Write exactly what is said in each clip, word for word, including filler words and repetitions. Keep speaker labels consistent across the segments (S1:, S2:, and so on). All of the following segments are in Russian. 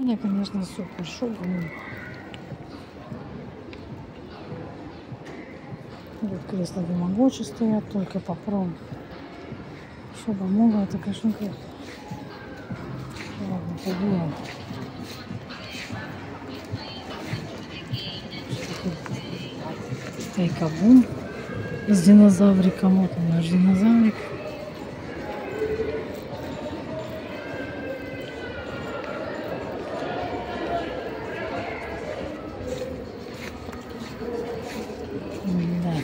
S1: Мне, конечно, супер шуба. Тут кресла Тамагочи стоят, только попробуй. Шуба много, это, конечно, круто. Ладно, пойдем. Тайкабум с динозавриком. Вот он, наш динозаврик. Да.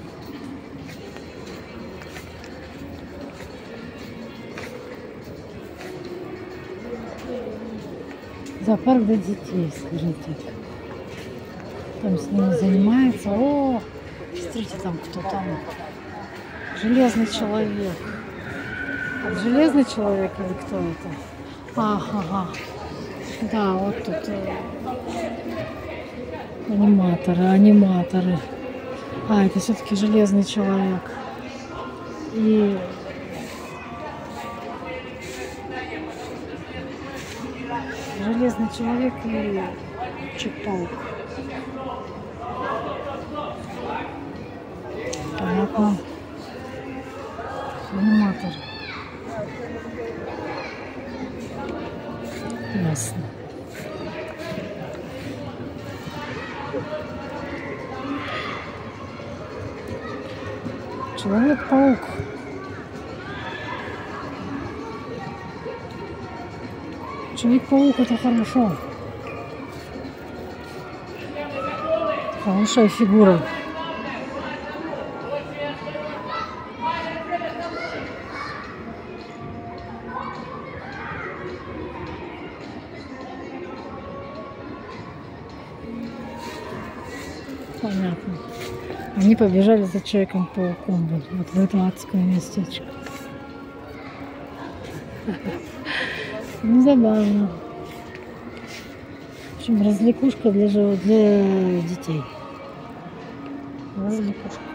S1: Зоопарк для детей, скажите. Там с ними занимается. О, смотрите, там кто там. Железный человек. Это железный человек или кто это? Ага, ага. Да, вот тут э, аниматоры, аниматоры. А, это все-таки железный человек. И железный человек и Человек-паук. Понятно. Аниматор. Ясно. Человек-паук. Человек-паук — это хорошо. Хорошая фигура. Понятно. Они побежали за Человеком-пауком вот, вот в это адское местечко. Ну, забавно. В общем, развлекушка для, для детей. Развлекушка.